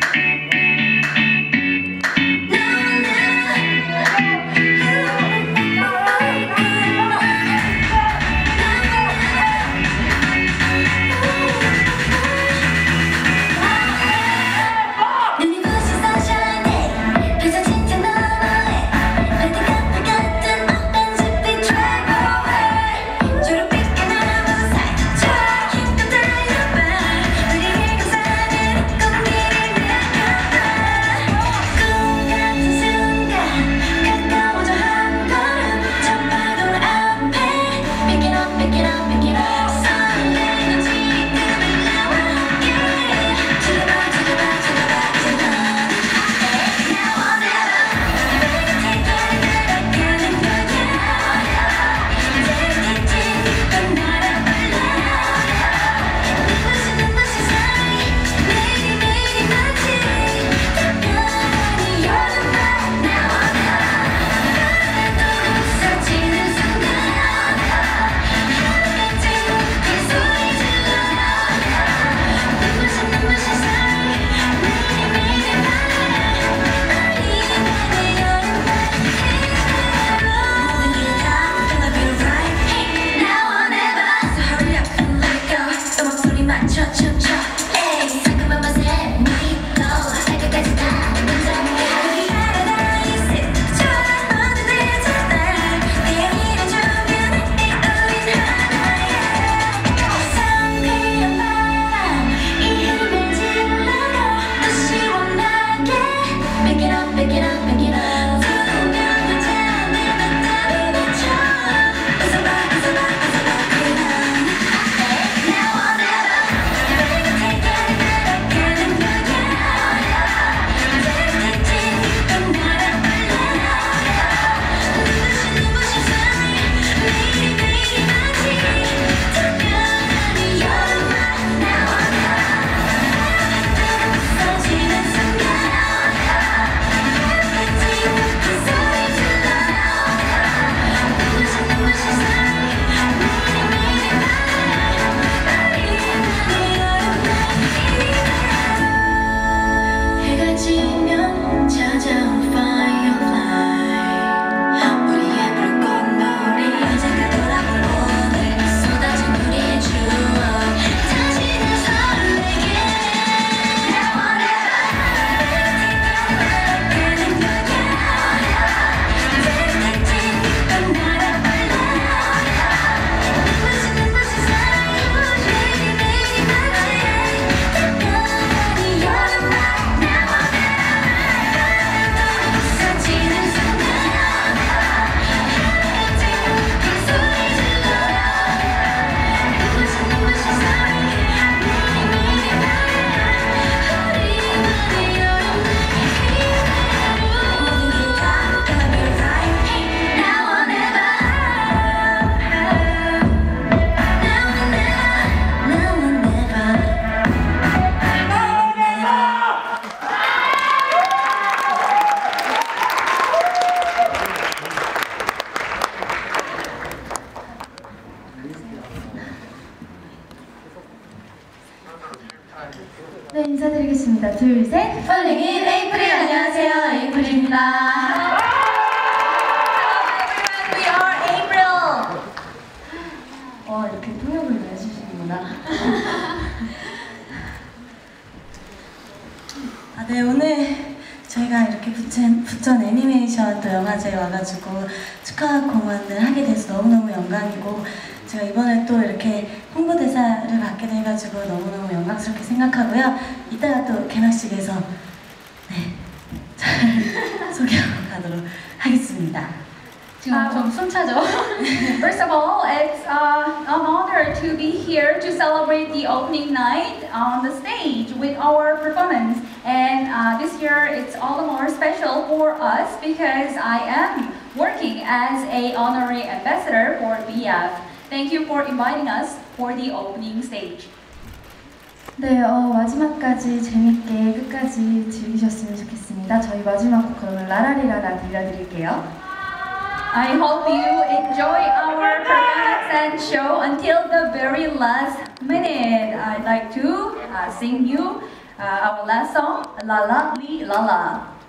네, 인사드리겠습니다. 둘, 셋. Falling in April. 안녕하세요, 에이프릴입니다. Hello everyone, we are April. 이렇게 통역을 해주시는구나. 네, 오늘 저희가 이렇게 부천 애니메이션 또 영화제에 와가지고 축하 공연을 하게 돼서 너무너무 영광이고, 제가 이번에 또 이렇게 홍보대사를 맡게 돼가지고 너무너무 영광스럽게 생각하고요. 이따가 또 개막식에서 잘 소개하고 가도록 하겠습니다. 지금 좀 숨차죠? First of all, it's an honor to be here to celebrate the opening night on the stage with our performance. And this year, it's all the more special for us because I am working as an honorary ambassador for BF. Thank you for inviting us for the opening stage. 네, 마지막까지 재밌게 끝까지 즐기셨으면 좋겠습니다. 저희 마지막 곡 그러면 라라리라라 들려드릴게요. I hope you enjoy our performance and show until the very last minute. I'd like to sing you our last song, La La Li La La.